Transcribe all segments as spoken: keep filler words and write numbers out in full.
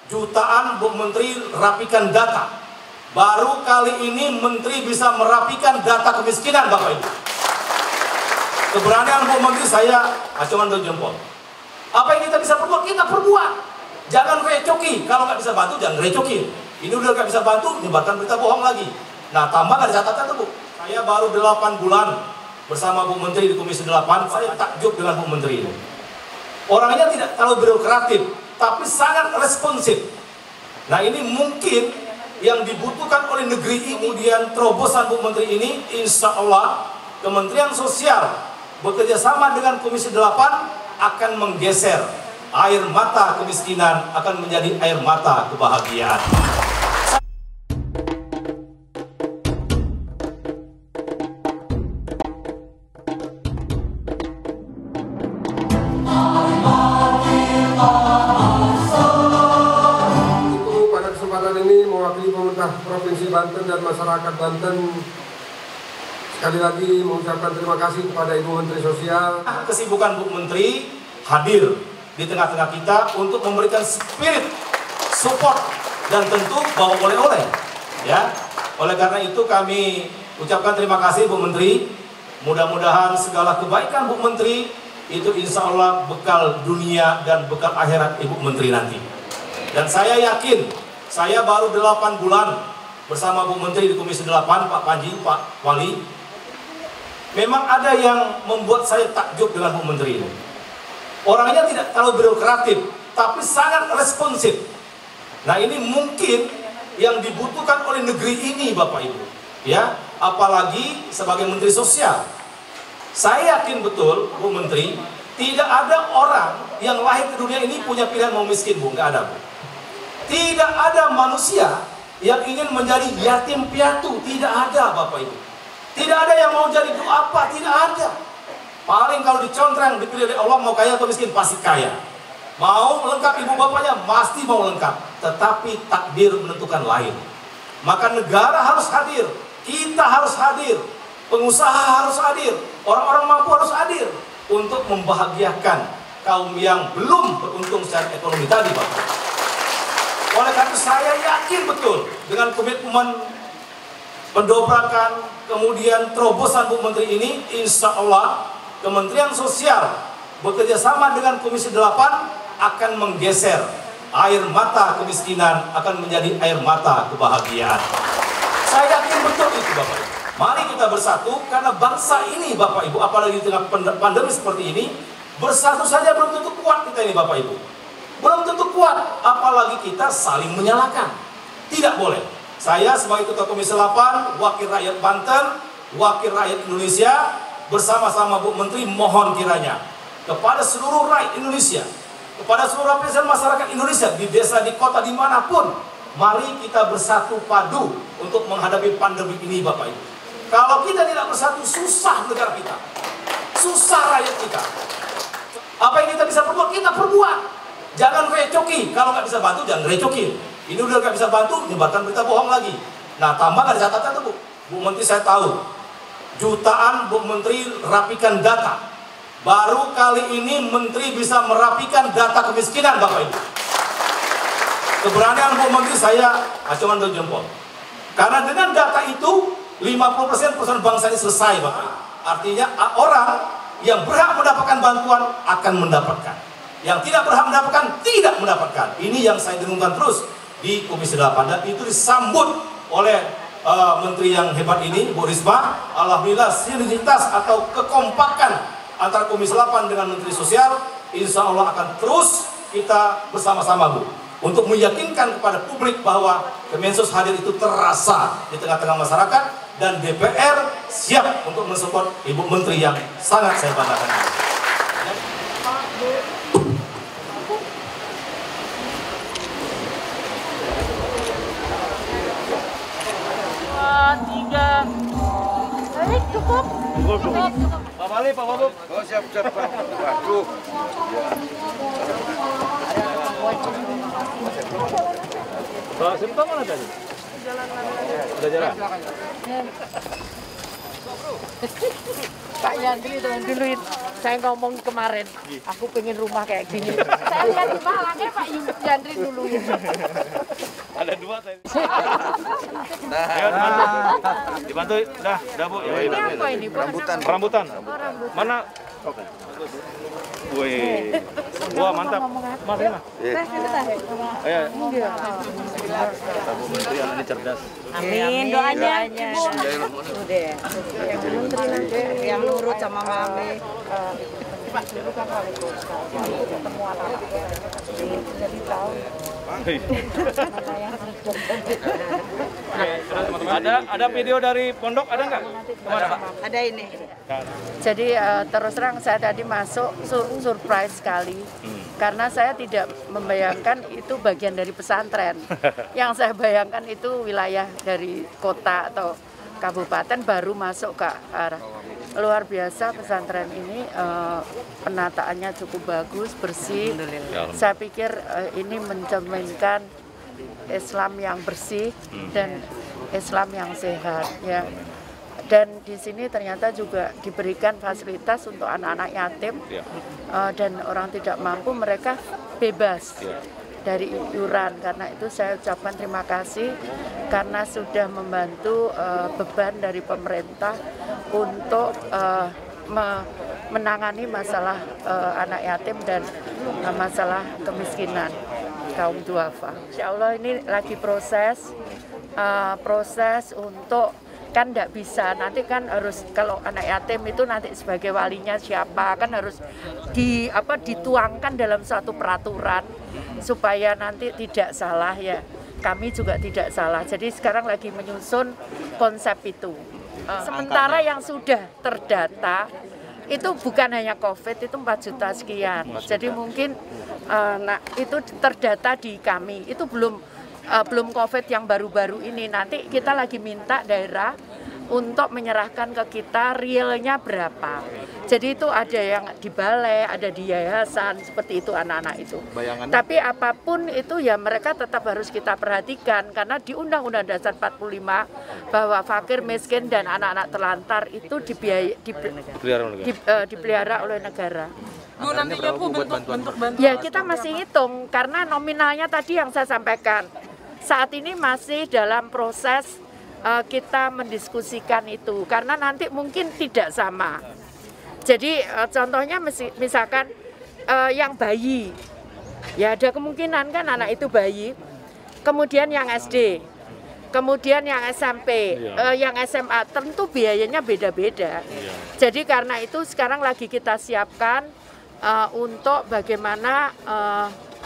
jutaan Bu Menteri rapikan data. Baru kali ini Menteri bisa merapikan data kemiskinan, Bapak Ibu. Keberanian Bu Menteri saya acungan dua jempol. Apa yang kita bisa perbuat, kita perbuat. Jangan recoki, kalau nggak bisa bantu jangan recoki. Ini udah nggak bisa bantu, menyebarkan berita bohong lagi. Nah, tambah ada catatan tuh Bu. Saya baru delapan bulan bersama Bu Menteri di Komisi delapan, saya takjub dengan Bu Menteri ini. Orangnya tidak terlalu birokratif, tapi sangat responsif. Nah, ini mungkin yang dibutuhkan oleh negeri ini. Kemudian terobosan Bu Menteri ini, insya Allah Kementerian Sosial bekerja sama dengan Komisi delapan akan menggeser air mata kemiskinan akan menjadi air mata kebahagiaan. Ini mewakili pemerintah Provinsi Banten dan masyarakat Banten, sekali lagi mengucapkan terima kasih kepada Ibu Menteri Sosial. Kesibukan Bu Menteri hadir di tengah-tengah kita untuk memberikan spirit, support, dan tentu bawa oleh-oleh. Ya, oleh karena itu kami ucapkan terima kasih Bu Menteri. Mudah-mudahan segala kebaikan Bu Menteri itu insya Allah bekal dunia dan bekal akhirat Ibu Menteri nanti. Dan saya yakin, saya baru delapan bulan bersama Bu Menteri di Komisi delapan, Pak Panji, Pak Wali. Memang ada yang membuat saya takjub dengan Bu Menteri ini. Orangnya tidak terlalu birokratif, tapi sangat responsif. Nah, ini mungkin yang dibutuhkan oleh negeri ini, Bapak Ibu. Ya, apalagi sebagai Menteri Sosial. Saya yakin betul, Bu Menteri, tidak ada orang yang lahir ke dunia ini punya pilihan mau miskin, Bu. Nggak ada, Bu. Tidak ada manusia yang ingin menjadi yatim piatu. Tidak ada, Bapak Ibu. Tidak ada yang mau jadi apa, tidak ada. Paling kalau dicontreng, dipilih oleh Allah, mau kaya atau miskin, pasti kaya. Mau lengkap ibu bapaknya, pasti mau lengkap. Tetapi takdir menentukan lain. Maka negara harus hadir, kita harus hadir, pengusaha harus hadir, orang-orang mampu harus hadir untuk membahagiakan kaum yang belum beruntung secara ekonomi tadi, Bapak. Oleh karena saya yakin betul dengan komitmen pendobrakan, kemudian terobosan Bu Menteri ini, insya Allah Kementerian Sosial bekerja sama dengan Komisi delapan akan menggeser air mata kemiskinan akan menjadi air mata kebahagiaan. Saya yakin betul itu, Bapak Ibu. Mari kita bersatu karena bangsa ini, Bapak Ibu, apalagi di tengah pandemi seperti ini, bersatu saja belum tentu kuat kita ini, Bapak Ibu. Belum tentu kuat, apalagi kita saling menyalahkan. Tidak boleh. Saya sebagai Ketua Komisi delapan, Wakil Rakyat Banten, Wakil Rakyat Indonesia, bersama-sama Bu Menteri mohon kiranya kepada seluruh rakyat Indonesia, kepada seluruh lapisan masyarakat Indonesia, di desa, di kota, dimanapun, mari kita bersatu padu untuk menghadapi pandemi ini, Bapak Ibu. Kalau kita tidak bersatu, susah negara kita, susah rakyat kita. Apa yang kita bisa perbuat, kita perbuat. Jangan recoki, kalau nggak bisa bantu jangan recoki. Ini udah nggak bisa bantu, menyebarkan berita bohong lagi. Nah, tambah ada catatan tuh Bu. Bu Menteri saya tahu, jutaan Bu Menteri rapikan data. Baru kali ini Menteri bisa merapikan data kemiskinan, Bapak Ibu. Keberanian Bu Menteri saya acungan dua jempol. Karena dengan data itu lima puluh persen persoalan bangsa ini selesai, Bapak Ibu. Artinya orang yang berhak mendapatkan bantuan akan mendapatkan. Yang tidak berhak mendapatkan, tidak mendapatkan. Ini yang saya dengungkan terus di Komisi delapan. Dan itu disambut oleh uh, Menteri yang hebat ini, Bu Risma. Alhamdulillah, sinergitas atau kekompakan antara Komisi delapan dengan Menteri Sosial, insya Allah akan terus kita bersama-sama, Bu. Untuk meyakinkan kepada publik bahwa Kemensos hadir itu terasa di tengah-tengah masyarakat. Dan D P R siap untuk mensupport Ibu Menteri yang sangat saya banggakan. Tiga. Baik, cukup. Cukup, cukup. Pak Mali, Pak Wabub. Oh, siap, siap, Pak. Waduh. Pak Simto mana tadi? Jalan lagi. Udah jalan? Pak Yandri teman dulu saya ngomong kemarin, aku pengen rumah kayak gini. Saya lihat di Malangnya Pak Yandri dulu. Ada dua saya. Nah, ayo dibantu. Dibantu. Dah, dah Bu. Ya, ini apa ini? Rambutan. Rambutan. Oh, rambutan. Mana? Oke. Wih. Wah, mantap. Mas, ini Mas. Ayo. Bu Menteri ini cerdas. Amin, doanya. Udah. Yang nurut sama Mami. Pak dulu kan wali kota, aku ketemu anak-anak jadi tahu. Ada ada video dari pondok ada nggak? Ada ini. Jadi uh, terus terang saya tadi masuk sur surprise sekali hmm. karena saya tidak membayangkan itu bagian dari pesantren. Yang saya bayangkan itu wilayah dari kota atau kabupaten baru masuk ke arah. Luar biasa pesantren ini, uh, penataannya cukup bagus, bersih. Saya pikir uh, ini mencerminkan Islam yang bersih dan Islam yang sehat, ya. Dan di sini ternyata juga diberikan fasilitas untuk anak-anak yatim uh, dan orang tidak mampu, mereka bebas dari iuran. Karena itu saya ucapkan terima kasih karena sudah membantu uh, beban dari pemerintah untuk uh, me menangani masalah uh, anak yatim dan uh, masalah kemiskinan kaum duafa. Insya Allah ini lagi proses uh, proses untuk, kan tidak bisa, nanti kan harus, kalau anak yatim itu nanti sebagai walinya siapa, kan harus di apa dituangkan dalam suatu peraturan supaya nanti tidak salah, ya. Kami juga tidak salah. Jadi sekarang lagi menyusun konsep itu. Sementara yang sudah terdata itu bukan hanya COVID, itu empat juta sekian. Jadi mungkin uh, nah itu terdata di kami. Itu belum uh, belum COVID yang baru-baru ini. Nanti kita lagi minta daerah untuk menyerahkan ke kita realnya berapa. Jadi itu ada yang di balai, ada di yayasan, seperti itu anak-anak itu. Bayangannya. Tapi apapun itu ya mereka tetap harus kita perhatikan, karena di Undang-Undang Dasar empat puluh lima bahwa fakir, miskin, dan anak-anak terlantar itu dibiayai, di, di, uh, dipelihara oleh negara. Bu, nantinya Bu bentuk, bentuk bantuan. Ya kita masih hitung, karena nominalnya tadi yang saya sampaikan. Saat ini masih dalam proses Uh, kita mendiskusikan itu, karena nanti mungkin tidak sama. Jadi uh, contohnya misalkan uh, yang bayi, ya ada kemungkinan kan anak itu bayi, kemudian yang S D, kemudian yang S M P, uh, yang S M A, tentu biayanya beda-beda. Jadi karena itu sekarang lagi kita siapkan uh, untuk bagaimana uh,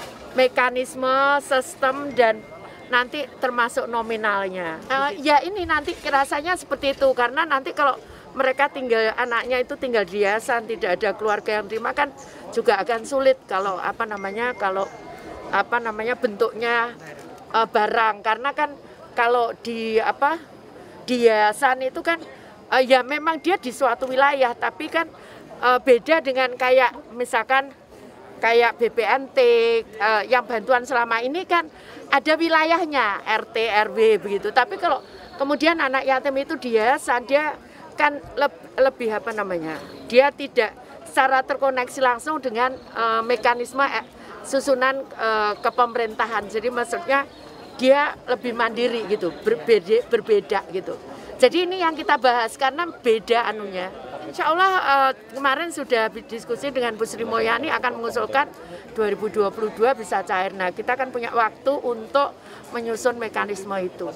mekanisme, sistem, dan nanti termasuk nominalnya. Uh, ya ini nanti rasanya seperti itu, karena nanti kalau mereka tinggal, anaknya itu tinggal di yayasan, tidak ada keluarga yang terima, kan juga akan sulit kalau apa namanya kalau apa namanya bentuknya uh, barang, karena kan kalau di apa di yayasan itu kan uh, ya memang dia di suatu wilayah, tapi kan uh, beda dengan kayak misalkan kayak B P N T uh, yang bantuan selama ini kan ada wilayahnya, R T, R W begitu. Tapi kalau kemudian anak yatim itu di yayasan, dia kan le lebih apa namanya, dia tidak secara terkoneksi langsung dengan uh, mekanisme eh, susunan uh, kepemerintahan. Jadi maksudnya dia lebih mandiri gitu, berbeda, berbeda gitu. Jadi ini yang kita bahas karena beda anunya. Insya Allah uh, kemarin sudah diskusi dengan Bu Sri Mulyani akan mengusulkan dua ribu dua puluh dua bisa cair. Nah kita kan punya waktu untuk menyusun mekanisme itu.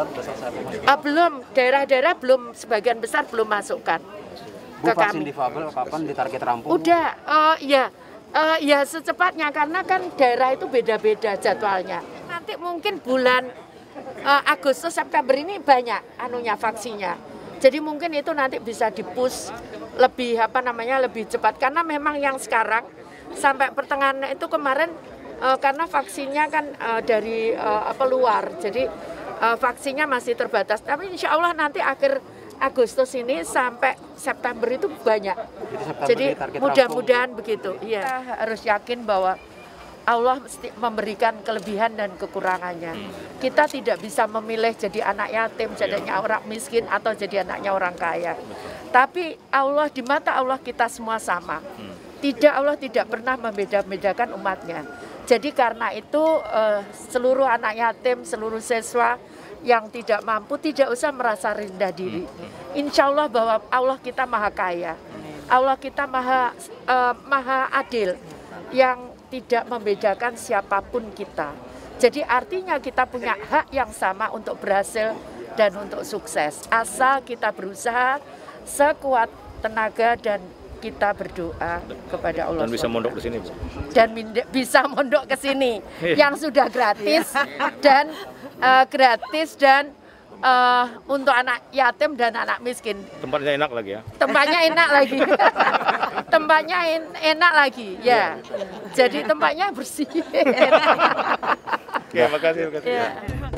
Uh, belum, daerah-daerah belum, sebagian besar belum masukkan Bu, ke vaksin kami. difabel kapan ditarget rampung? Udah, uh, ya, uh, ya secepatnya, karena kan daerah itu beda-beda jadwalnya. Nanti mungkin bulan uh, Agustus September ini banyak anunya vaksinnya. Jadi mungkin itu nanti bisa dipush lebih apa namanya lebih cepat, karena memang yang sekarang sampai pertengahan itu kemarin uh, karena vaksinnya kan uh, dari uh, apa luar, jadi uh, vaksinnya masih terbatas. Tapi insya Allah nanti akhir Agustus ini sampai September itu banyak. Jadi, Jadi mudah-mudahan begitu. Iya. Kita harus yakin bahwa Allah mesti memberikan kelebihan dan kekurangannya. Kita tidak bisa memilih jadi anak yatim, jadi Ya. orang miskin, atau jadi anaknya orang kaya. Tapi Allah, di mata Allah kita semua sama. Tidak, Allah tidak pernah membeda-bedakan umatnya. Jadi karena itu eh, seluruh anak yatim, seluruh siswa yang tidak mampu tidak usah merasa rendah diri. Insya Allah bahwa Allah kita maha kaya, Allah kita maha eh, maha adil, yang tidak membedakan siapapun kita. Jadi artinya kita punya hak yang sama untuk berhasil dan untuk sukses. Asal kita berusaha sekuat tenaga dan kita berdoa kepada Allah. Dan bisa mondok di sini, Bu. Dan bisa mondok ke sini yang sudah gratis dan uh, gratis dan uh, untuk anak yatim dan anak miskin. Tempatnya enak lagi ya. Tempatnya enak lagi. Tempatnya en enak lagi, ya. Jadi tempatnya bersih. Oke, makasih, makasih. Ya.